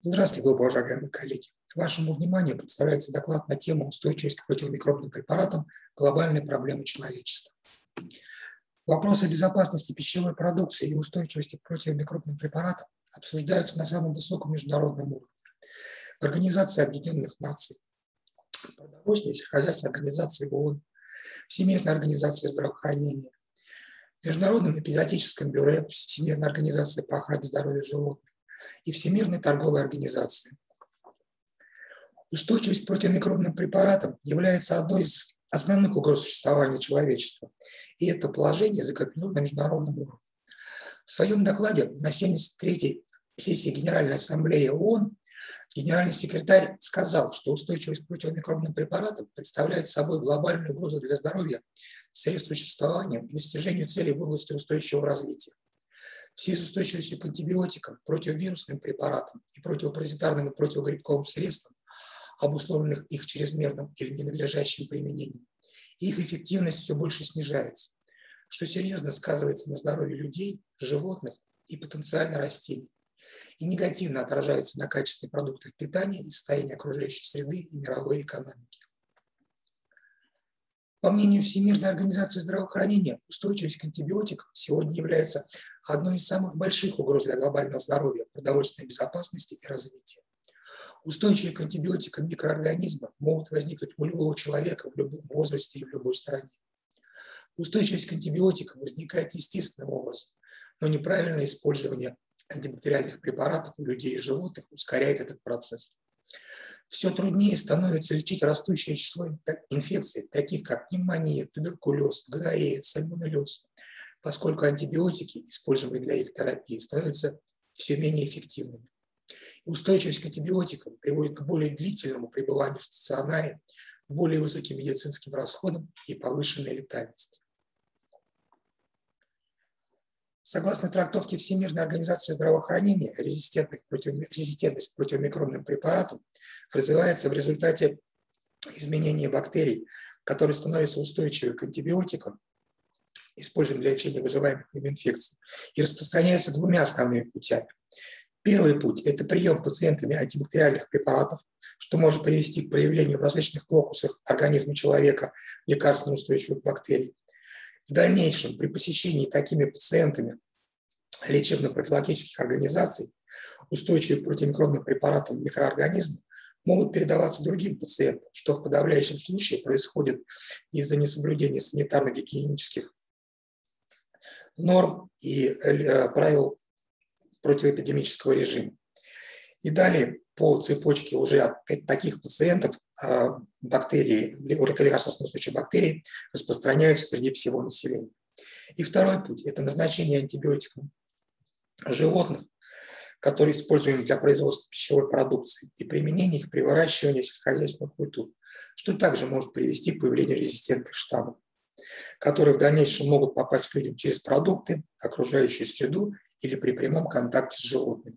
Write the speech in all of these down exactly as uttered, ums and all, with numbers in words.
Здравствуйте, глубоко уважаемые коллеги. Вашему вниманию представляется доклад на тему устойчивости к противомикробным препаратам глобальной проблемы человечества. Вопросы безопасности пищевой продукции и устойчивости к противомикробным препаратам обсуждаются на самом высоком международном уровне. В Организации Объединенных Наций, Продовольственной и сельскохозяйственной организации ООН, Всемирной организации здравоохранения, Международном эпизоотическом бюро Всемирной организации по охране здоровья животных и Всемирной торговой организации. Устойчивость к противомикробным препаратам является одной из основных угроз существования человечества, и это положение закреплено на международном уровне. В своем докладе на семьдесят третьей сессии Генеральной Ассамблеи ООН генеральный секретарь сказал, что устойчивость к противомикробным препаратам представляет собой глобальную угрозу для здоровья, средств существования и достижению целей в области устойчивого развития. В связи с устойчивостью к антибиотикам, противовирусным препаратам и противопаразитарным и противогрибковым средствам, обусловленных их чрезмерным или ненадлежащим применением, их эффективность все больше снижается, что серьезно сказывается на здоровье людей, животных и потенциально растений, и негативно отражается на качестве продуктов питания и состоянии окружающей среды и мировой экономики. По мнению Всемирной организации здравоохранения, устойчивость к антибиотикам сегодня является одной из самых больших угроз для глобального здоровья, продовольственной безопасности и развития. Устойчивые к антибиотикам микроорганизмы могут возникнуть у любого человека в любом возрасте и в любой стране. Устойчивость к антибиотикам возникает естественным образом, но неправильное использование антибактериальных препаратов у людей и животных ускоряет этот процесс. Все труднее становится лечить растущее число инфекций, таких как пневмония, туберкулез, гонорея, сальмонеллез, поскольку антибиотики, используемые для их терапии, становятся все менее эффективными. И устойчивость к антибиотикам приводит к более длительному пребыванию в стационаре, к более высоким медицинским расходам и повышенной летальности. Согласно трактовке Всемирной организации здравоохранения, резистентность к противомикробным препаратам развивается в результате изменения бактерий, которые становятся устойчивы к антибиотикам, используемым для лечения вызываемых ими инфекций, и распространяется двумя основными путями. Первый путь – это прием пациентами антибактериальных препаратов, что может привести к проявлению в различных локусах организма человека лекарственно устойчивых бактерий. В дальнейшем, при посещении такими пациентами лечебно-профилактических организаций, устойчивые к противомикробным препаратам микроорганизмы могут передаваться другим пациентам, что в подавляющем случае происходит из-за несоблюдения санитарно-гигиенических норм и правил противоэпидемического режима. И далее по цепочке уже от таких пациентов бактерии, лекарственно устойчивые бактерии распространяются среди всего населения. И второй путь – это назначение антибиотиков животных, которые используем для производства пищевой продукции, и применение их при выращивании сельскохозяйственных культур, что также может привести к появлению резистентных штаммов, которые в дальнейшем могут попасть к людям через продукты, окружающую среду или при прямом контакте с животными.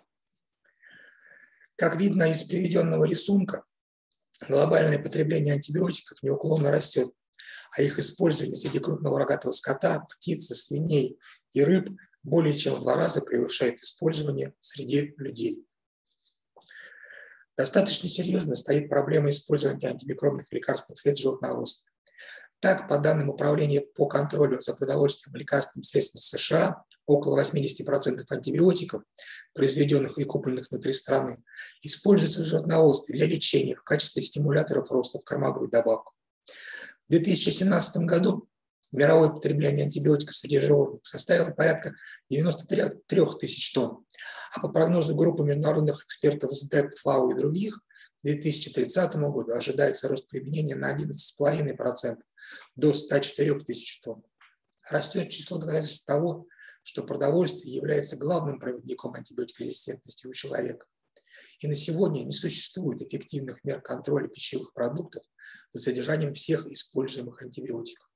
Как видно из приведенного рисунка, глобальное потребление антибиотиков неуклонно растет, а их использование среди крупного рогатого скота, птиц, свиней и рыб более чем в два раза превышает использование среди людей. Достаточно серьезно стоит проблема использования антимикробных лекарственных средств животноводства. Так, по данным Управления по контролю за продовольственными лекарственными средствами США, около восьмидесяти процентов антибиотиков, произведенных и купленных внутри страны, используются в животноводстве для лечения в качестве стимуляторов роста в кормовую добавку. В две тысячи семнадцатом году мировое потребление антибиотиков среди животных составило порядка девяноста трёх тысяч тонн, а по прогнозу группы международных экспертов эс дэ пэ, фау и других, к две тысячи тридцатому году ожидается рост применения на одиннадцать целых пять десятых процента до ста четырёх тысяч тонн. Растет число доказательств того, что продовольствие является главным проводником антибиотикорезистентности у человека. И на сегодня не существует эффективных мер контроля пищевых продуктов за содержанием всех используемых антибиотиков.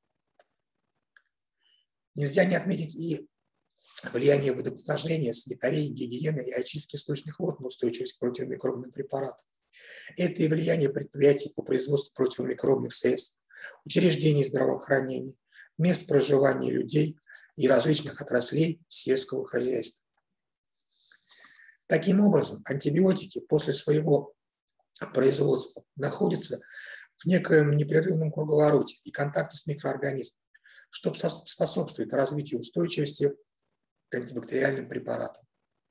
Нельзя не отметить и влияние водоснабжения, санитарии, гигиены и очистки сточных вод на устойчивость к противомикробным препаратам. Это и влияние предприятий по производству противомикробных средств, учреждений здравоохранения, мест проживания людей и различных отраслей сельского хозяйства. Таким образом, антибиотики после своего производства находятся в некоем непрерывном круговороте и контакте с микроорганизмом, что способствует развитию устойчивости к антибактериальным препаратам.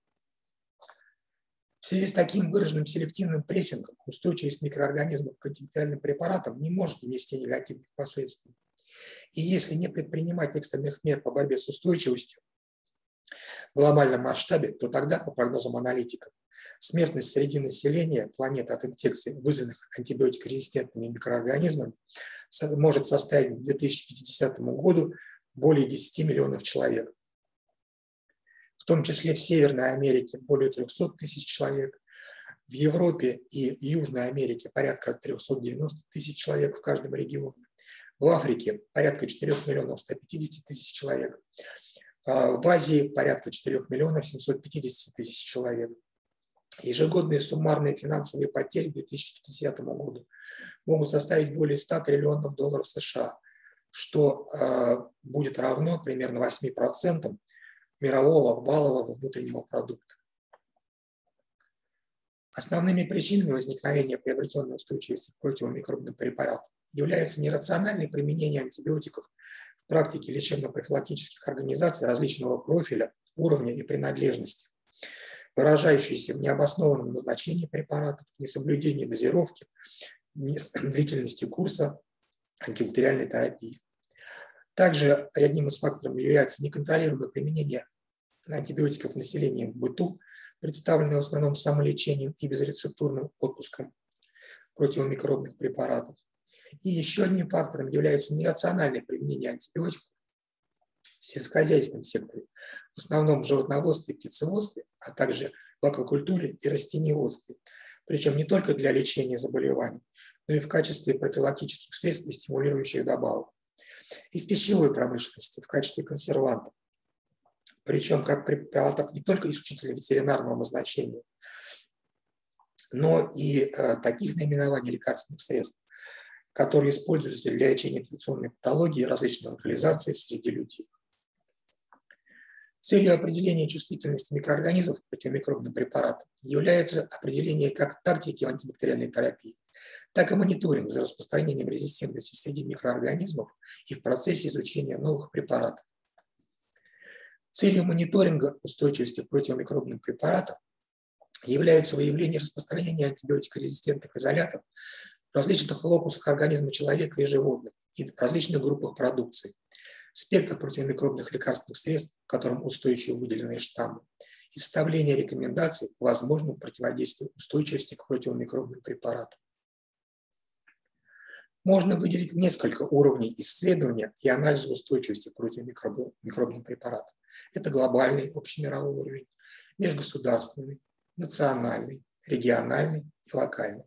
В связи с таким выраженным селективным прессингом устойчивость микроорганизмов к антибактериальным препаратам не может нести негативных последствий. И если не предпринимать экстренных мер по борьбе с устойчивостью в глобальном масштабе, то тогда, по прогнозам аналитиков, смертность среди населения планеты от инфекций, вызванных антибиотикорезистентными микроорганизмами, может составить к две тысячи пятидесятому году более десяти миллионов человек. В том числе в Северной Америке более трёхсот тысяч человек, в Европе и Южной Америке порядка трёхсот девяноста тысяч человек в каждом регионе, в Африке порядка четырёх миллионов ста пятидесяти тысяч человек, в Азии порядка четырёх миллионов семисот пятидесяти тысяч человек. Ежегодные суммарные финансовые потери к две тысячи пятидесятому году могут составить более ста триллионов долларов США, что э, будет равно примерно восьми процентам мирового валового внутреннего продукта. Основными причинами возникновения приобретенной устойчивости к противомикробным препаратам является нерациональное применение антибиотиков в практике лечебно-профилактических организаций различного профиля, уровня и принадлежности, выражающиеся в необоснованном назначении препаратов, несоблюдении дозировки, длительности курса антибактериальной терапии. Также одним из факторов является неконтролируемое применение антибиотиков населением в быту, представленное в основном самолечением и безрецептурным отпуском противомикробных препаратов. И еще одним фактором является нерациональное применение антибиотиков в сельскохозяйственном секторе, в основном в животноводстве и птицеводстве, а также в аквакультуре и растениеводстве, причем не только для лечения заболеваний, но и в качестве профилактических средств и стимулирующих добавок, и в пищевой промышленности в качестве консервантов, причем как препаратов не только исключительно ветеринарного назначения, но и э, таких наименований лекарственных средств, которые используются для лечения инфекционной патологии различных локализаций среди людей. Целью определения чувствительности микроорганизмов к противомикробным препаратам является определение как тактики антибактериальной терапии, так и мониторинг за распространением резистентности среди микроорганизмов и в процессе изучения новых препаратов. Целью мониторинга устойчивости к противомикробным препаратам является выявление распространения антибиотикорезистентных изолятов в различных локусах организма человека и животных и в различных группах продукции, спектр противомикробных лекарственных средств, которым устойчивы выделенные штаммы, и составление рекомендаций по возможному противодействию устойчивости к противомикробным препаратам. Можно выделить несколько уровней исследования и анализа устойчивости к противомикробным препаратам. Это глобальный, общемировой уровень, межгосударственный, национальный, региональный и локальный.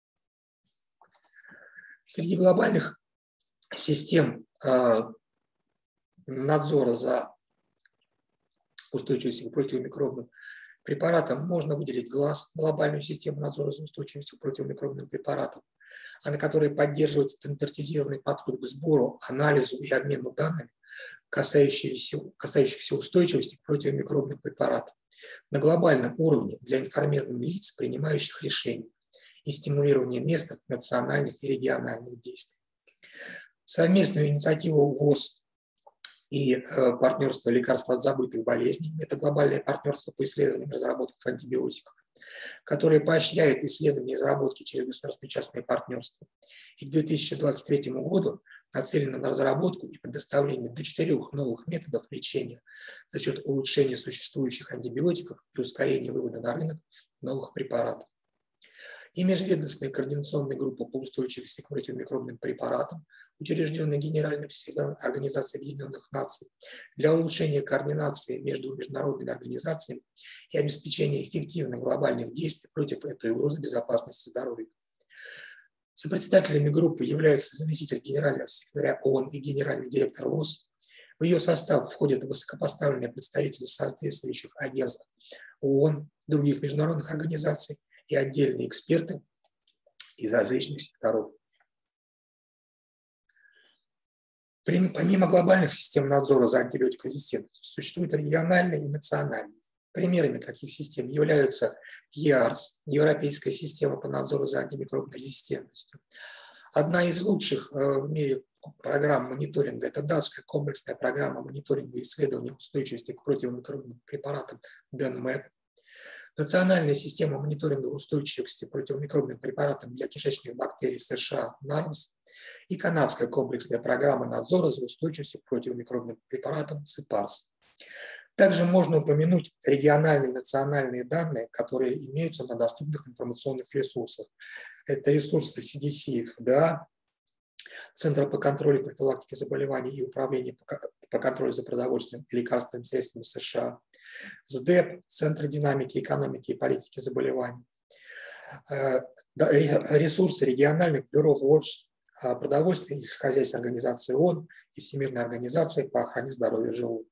Среди глобальных систем э, надзора за устойчивостью к противомикробным препаратам можно выделить ГЛАС, глобальную систему надзора за устойчивостью к противомикробным препаратам, а на которой поддерживается стандартизированный подход к сбору, анализу и обмену данными, касающихся, касающихся устойчивости к противомикробным препаратам на глобальном уровне для информированных лиц, принимающих решения, и стимулирования местных, национальных и региональных действий. Совместную инициативу ВОЗ и э, партнерство лекарств от забытых болезней, это глобальное партнерство по исследованиям и разработке антибиотиков, которое поощряет исследования и разработки через государственное и частное партнерство. И к две тысячи двадцать третьему году нацелено на разработку и предоставление до четырех новых методов лечения за счет улучшения существующих антибиотиков и ускорения вывода на рынок новых препаратов. И межведомственная координационная группа по устойчивости к противомикробным препаратам, учрежденная Генеральным секретарем Организации Объединенных Наций, для улучшения координации между международными организациями и обеспечения эффективных глобальных действий против этой угрозы безопасности здоровья. Сопредседателями группы являются заместитель генерального секретаря ООН и генеральный директор ВОЗ. В ее состав входят высокопоставленные представители соответствующих агентств ООН, других международных организаций и отдельные эксперты из различных секторов. Помимо глобальных систем надзора за антибиотикорезистентностью, существуют региональные и национальные. Примерами таких систем являются ЕАРС, Европейская система по надзору за антимикробной резистентностью. Одна из лучших в мире программ мониторинга – это датская комплексная программа мониторинга и исследования устойчивости к противомикробным препаратам ДЭН-МЭП. Национальная система мониторинга устойчивости к противомикробным препаратам для кишечных бактерий США НАРМС и канадская комплексная программа надзора за устойчивостью к противомикробным препаратам ЦИПАРС. Также можно упомянуть региональные и национальные данные, которые имеются на доступных информационных ресурсах. Это ресурсы си ди си, эф ди а, Центра по контролю и профилактике заболеваний и управления по контролю за продовольствием и лекарственными средствами США, СДЭП, Центр динамики, экономики и политики заболеваний, ресурсы региональных бюро продовольствия и хозяйственной организации ООН и Всемирной организации по охране здоровья животных.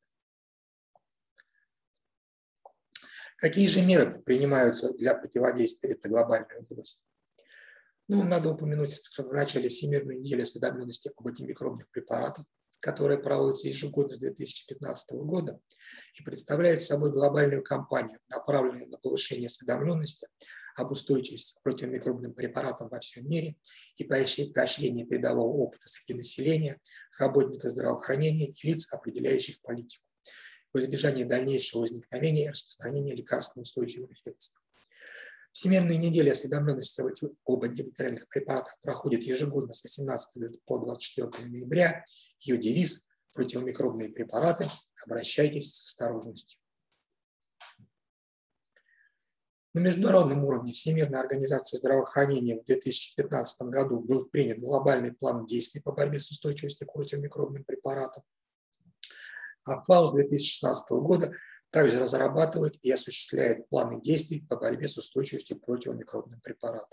Какие же меры принимаются для противодействия этой глобальной угрозе? Ну, надо упомянуть в начале Всемирную неделю осведомленности об антимикробных препаратах, которая проводится ежегодно с две тысячи пятнадцатого года и представляет собой глобальную кампанию, направленную на повышение осведомленности об устойчивости к противомикробным препаратам во всем мире и поощрение передового опыта среди населения, работников здравоохранения и лиц, определяющих политику, в избежание дальнейшего возникновения и распространения лекарственно-устойчивых инфекций. Всемирная неделя осведомленности об антибактериальных препаратах проходит ежегодно с восемнадцатого по двадцать четвёртое ноября. Ее девиз – противомикробные препараты, обращайтесь с осторожностью. На международном уровне Всемирной организации здравоохранения в две тысячи пятнадцатом году был принят глобальный план действий по борьбе с устойчивостью к противомикробным препаратам. А ФАО с две тысячи шестнадцатого года также разрабатывает и осуществляет планы действий по борьбе с устойчивостью к противомикробным препаратам.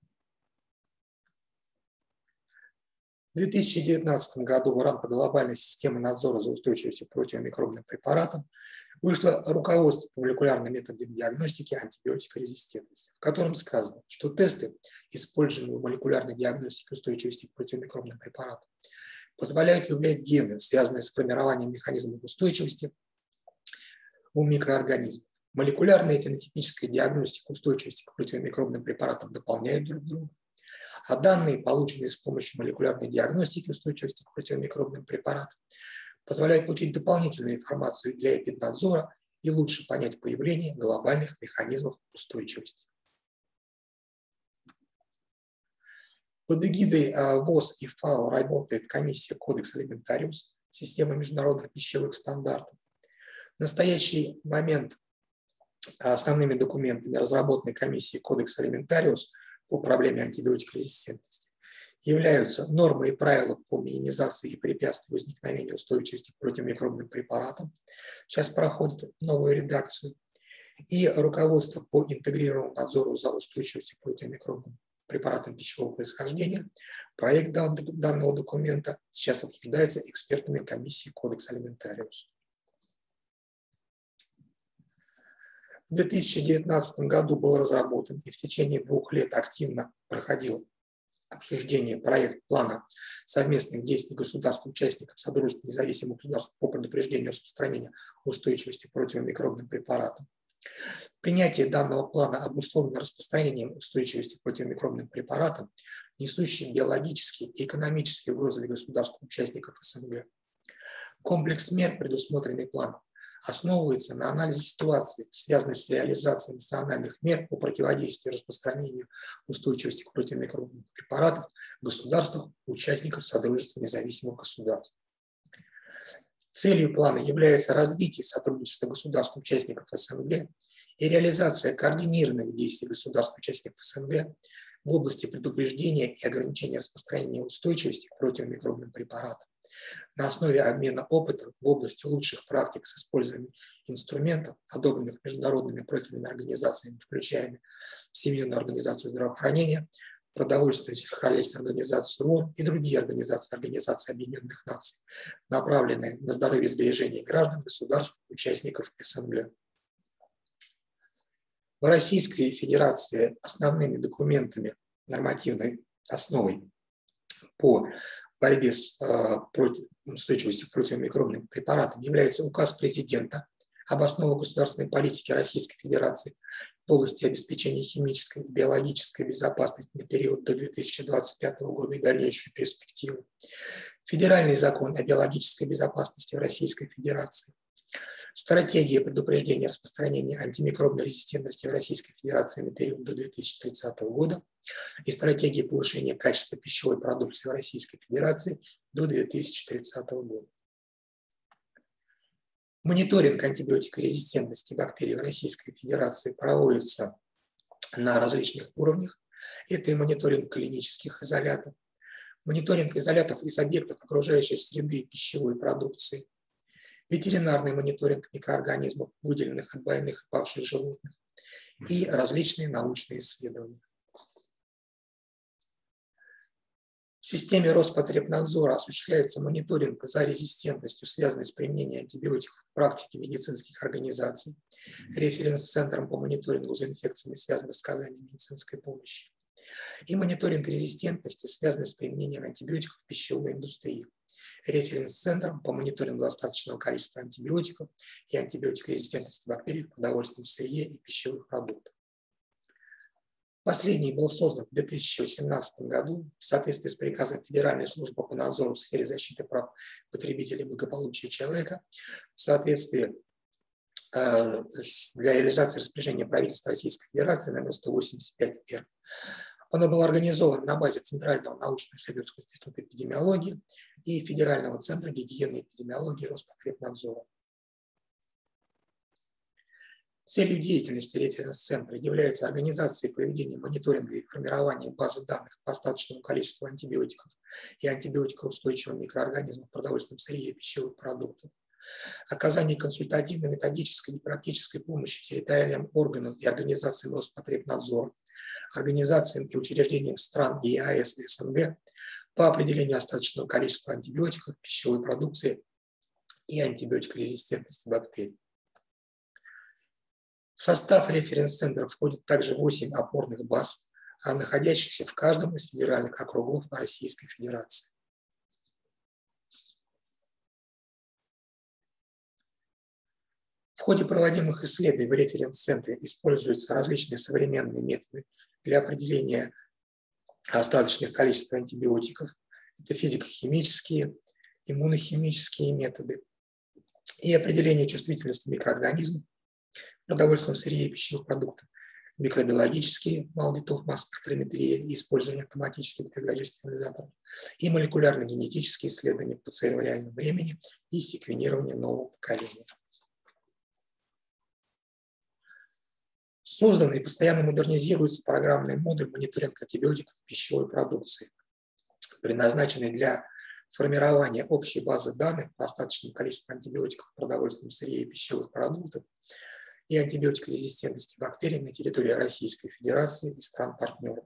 В две тысячи девятнадцатом году в рамках глобальной системы надзора за устойчивостью к противомикробным препаратам вышло руководство по молекулярным методам диагностики антибиотикорезистентности, в котором сказано, что тесты, используемые в молекулярной диагностике устойчивости к противомикробным препаратам, позволяют выявлять гены, связанные с формированием механизмов устойчивости у микроорганизмов. Молекулярная и фенотипическая диагностика устойчивости к противомикробным препаратам дополняют друг друга, а данные, полученные с помощью молекулярной диагностики устойчивости к противомикробным препаратам, позволяют получить дополнительную информацию для эпиднадзора и лучше понять появление глобальных механизмов устойчивости. Под эгидой ВОЗ и ФАО работает комиссия Кодекс Алиментариус, система международных пищевых стандартов. В настоящий момент основными документами разработанной комиссии Кодекс Алиментариус по проблеме антибиотикорезистентности являются нормы и правила по минимизации и препятствию возникновению устойчивости к противомикробным препаратам. Сейчас проходит новую редакцию. И руководство по интегрированному надзору за устойчивостью к противомикробным препаратам пищевого происхождения. Проект данного документа сейчас обсуждается экспертами комиссии Кодекс Алиментариус. В две тысячи девятнадцатом году был разработан и в течение двух лет активно проходил обсуждение проект плана совместных действий государств-участников Содружества независимых государств по предупреждению распространения устойчивости к противомикробным препаратам. Принятие данного плана обусловлено распространением устойчивости к противомикробным препаратам, несущим биологические и экономические угрозы для государств-участников СНГ. Комплекс мер, предусмотренный планом, основывается на анализе ситуации, связанной с реализацией национальных мер по противодействию распространению устойчивости к противомикробным препаратам в государствах, участников Содружества независимых государств. Целью плана является развитие сотрудничества государств-участников СНГ и реализация координированных действий государств-участников СНГ в области предупреждения и ограничения распространения устойчивости к противомикробным препаратам на основе обмена опытом в области лучших практик с использованием инструментов, одобренных международными профильными организациями, включая Всемирную организацию здравоохранения, Продовольственную сельскохозяйственную организацию ООН и другие организации Организации Объединенных Наций, направленные на здоровье и сбережение граждан государств, участников СНГ. В Российской Федерации основными документами нормативной основой по борьбе с э, против, устойчивостью к противомикробным препаратам является указ президента об основах государственной политики Российской Федерации в области обеспечения химической и биологической безопасности на период до две тысячи двадцать пятого года и дальнейшую перспективу, Федеральный закон о биологической безопасности в Российской Федерации, Стратегия предупреждения распространения антимикробной резистентности в Российской Федерации на период до две тысячи тридцатого года и Стратегия повышения качества пищевой продукции в Российской Федерации до две тысячи тридцатого года. Мониторинг антибиотикорезистентности бактерий в Российской Федерации проводится на различных уровнях. Это и мониторинг клинических изолятов, мониторинг изолятов из объектов окружающей среды пищевой продукции, ветеринарный мониторинг микроорганизмов, выделенных от больных и павших животных, и различные научные исследования. В системе Роспотребнадзора осуществляется мониторинг за резистентностью, связанной с применением антибиотиков в практике медицинских организаций, референс-центром по мониторингу за инфекциями, связанными с оказанием медицинской помощи, и мониторинг резистентности, связанный с применением антибиотиков в пищевой индустрии, референс-центром по мониторингу достаточного количества антибиотиков и антибиотикорезистентности бактерий в продовольственном сырье и пищевых продуктах. Последний был создан в две тысячи восемнадцатом году в соответствии с приказом Федеральной службы по надзору в сфере защиты прав потребителей и благополучия человека в соответствии э, для реализации распоряжения правительства Российской Федерации номер сто восемьдесят пять эр. Оно было организовано на базе Центрального научно-исследовательского института эпидемиологии и Федерального центра гигиены и эпидемиологии Роспотребнадзора. Целью деятельности референс-центра является организация и проведение мониторинга и формирование базы данных по остаточному количеству антибиотиков и антибиотикоустойчивых микроорганизмов в продовольственном сырье и пищевых продуктов, оказание консультативной, методической и практической помощи территориальным органам и организациям Роспотребнадзора, организациям и учреждениям стран ЕАЭС и СНГ по определению остаточного количества антибиотиков в пищевой продукции и антибиотикорезистентности бактерий. В состав референс-центра входит также восемь опорных баз, находящихся в каждом из федеральных округов Российской Федерации. В ходе проводимых исследований в референс-центре используются различные современные методы для определения остаточных количеств антибиотиков. Это физико-химические, иммунохимические методы и определение чувствительности микроорганизмов в продовольственном сырье и пищевых продуктах, микробиологические, малдитов, масс-спектрометрия и использование автоматических бактериологических анализаторов, и молекулярно-генетические исследования ПЦР в реальном времени и секвенирование нового поколения. Создан и постоянно модернизируется программный модуль мониторинга антибиотиков в пищевой продукции, предназначенный для формирования общей базы данных по остаточному количеству антибиотиков в продовольственном сырье и пищевых продуктах и антибиотикорезистентности бактерий на территории Российской Федерации и стран-партнеров.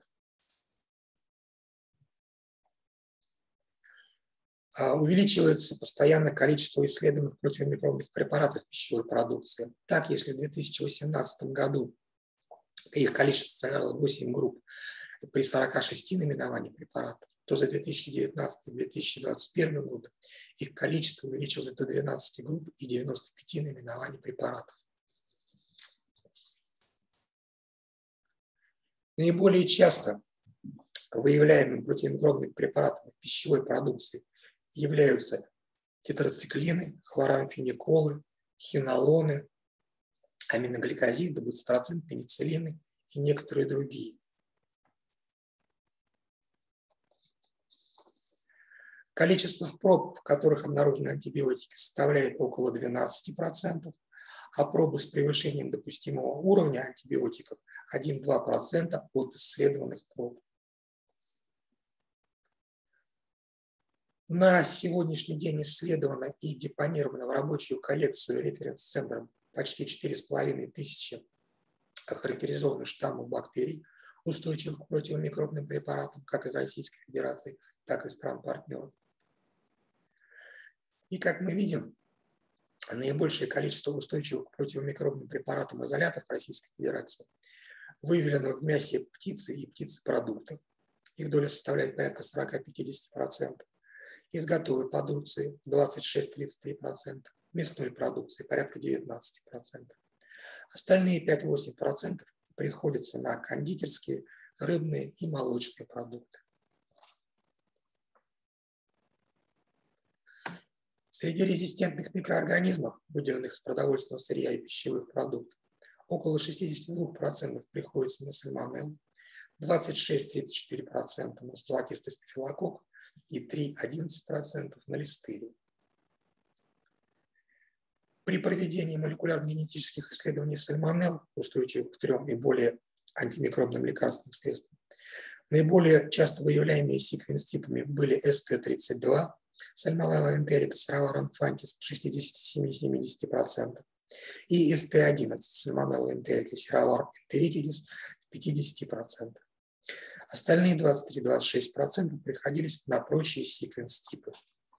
Увеличивается постоянно количество исследуемых противомикробных препаратов в пищевой продукции. Так, если в две тысячи восемнадцатом году их количество составляло восемь групп при сорока шести наименованиях препаратов, то за две тысячи девятнадцатый — две тысячи двадцать первый годы их количество увеличилось до двенадцати групп и девяноста пяти наименований препаратов. Наиболее часто выявляемыми противомикробными препаратами в пищевой продукции являются тетрациклины, хлорамфениколы, хинолоны, аминогликозиды, буцетрацин, пенициллины и некоторые другие. Количество проб, в которых обнаружены антибиотики, составляет около двенадцати процентов, а пробы с превышением допустимого уровня антибиотиков один-два процента от исследованных проб. На сегодняшний день исследовано и депонировано в рабочую коллекцию референс-центром почти четыре с половиной тысячи охарактеризованных штаммов бактерий, устойчивых к противомикробным препаратам как из Российской Федерации, так и стран-партнеров. И как мы видим, наибольшее количество устойчивых к противомикробным препаратам изолятов Российской Федерации выявлено в мясе птицы и птицепродуктах. Их доля составляет порядка сорока — пятидесяти процентов. Из готовой продукции двадцать шесть — тридцать три процента. мясной продукции порядка девятнадцати процентов. Остальные пять-восемь процентов приходятся на кондитерские, рыбные и молочные продукты. Среди резистентных микроорганизмов, выделенных из продовольственного сырья и пищевых продуктов, около шестидесяти двух процентов приходится на сальмонеллу, двадцать шесть — тридцать четыре процента на золотистый стафилококк и три — одиннадцать процентов на листерию. При проведении молекулярно-генетических исследований сальмонелл, устойчивых к трем и более антимикробным лекарственным средствам, наиболее часто выявляемыми секвенс-типами были эс тэ тридцать два, сальмонелла энтерика серовар инфантис в шестидесяти семи — семидесяти процентах, и эс тэ одиннадцать, сальмонелла энтерика серовар энтеритидис в пятидесяти процентах. Остальные двадцать три — двадцать шесть процентов приходились на прочие секвенс-типы.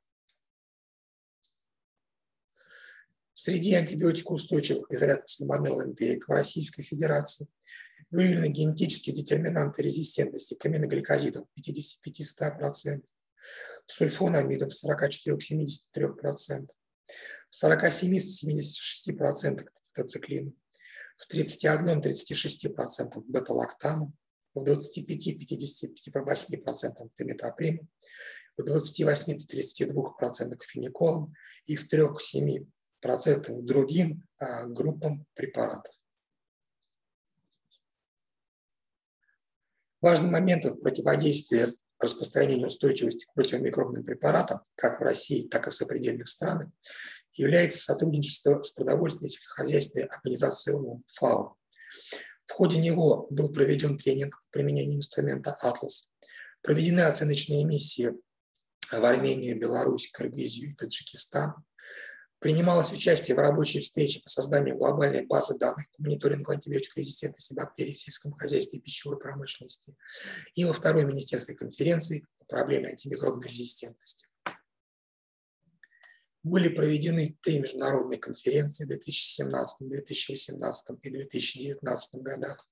Среди антибиотикоустойчивых изолятов сальмонелла энтерика в Российской Федерации выявлены генетические детерминанты резистентности к аминогликозидам в пятидесяти пяти — ста процентах, сульфонамидам в сорока четырёх — семидесяти трёх процентах, в сорока семи — семидесяти шести процентах тетрациклина, в тридцати одном — тридцати шести процентах бета-лактаму, в двадцати пяти — пятидесяти восьми процентах тиметоприма, в двадцати восьми — тридцати двух процентах фениколом и в трёх — семи процентах другим а, группам препаратов. Важным моментом противодействия распространению устойчивости к противомикробным препаратам, как в России, так и в сопредельных странах, является сотрудничество с продовольственной и сельскохозяйственной организацией ООН ФАО. В ходе него был проведен тренинг по применению инструмента «Атлас», проведены оценочные миссии в Армению, Беларусь, Кыргызию и Таджикистан. Принималось участие в рабочей встрече по созданию глобальной базы данных по мониторингу антибиотикорезистентности бактерий в сельском хозяйстве и пищевой промышленности и во второй министерской конференции по проблеме антимикробной резистентности. Были проведены три международные конференции в две тысячи семнадцатом, две тысячи восемнадцатом и две тысячи девятнадцатом годах.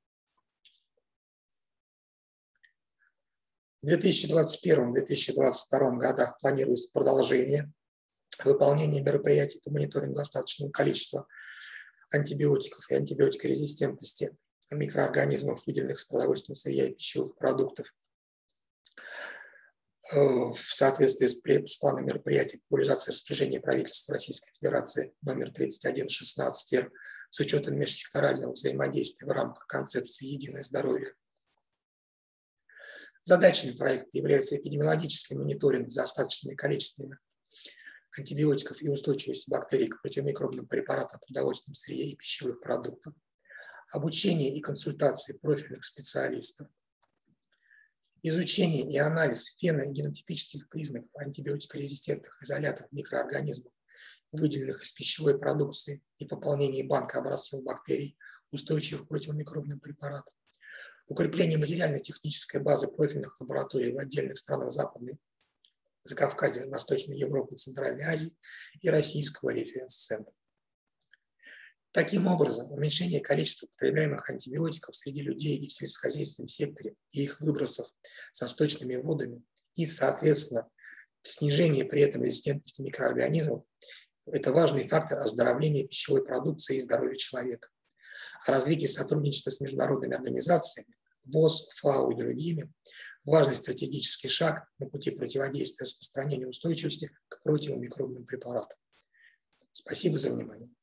В две тысячи двадцать первом — две тысячи двадцать втором годах планируется продолжение выполнение мероприятий по мониторингу достаточного количества антибиотиков и антибиотикорезистентности микроорганизмов, выделенных из продовольственного сырья и пищевых продуктов в соответствии с планом мероприятий по популяризации распоряжения правительства Российской Федерации номер тридцать один шестнадцать эр с учетом межсекторального взаимодействия в рамках концепции «Единое здоровье». Задачами проекта является эпидемиологический мониторинг за остаточными количествами антибиотиков и устойчивостью бактерий к противомикробным препаратам в продовольственном сырье и пищевых продуктах, обучение и консультации профильных специалистов, изучение и анализ фено- и генотипических признаков антибиотикорезистентных изолятов микроорганизмов, выделенных из пищевой продукции, и пополнение банка образцов бактерий, устойчивых к противомикробным препаратам, укрепление материально-технической базы профильных лабораторий в отдельных странах Западной Закавказья, Восточной Европы, Центральной Азии и российского референс-центра. Таким образом, уменьшение количества потребляемых антибиотиков среди людей и в сельскохозяйственном секторе и их выбросов со сточными водами и, соответственно, снижение при этом резистентности микроорганизмов – это важный фактор оздоровления пищевой продукции и здоровья человека. А развитие сотрудничества с международными организациями, ВОЗ, ФАО и другими – важный стратегический шаг на пути противодействия распространению устойчивости к противомикробным препаратам. Спасибо за внимание.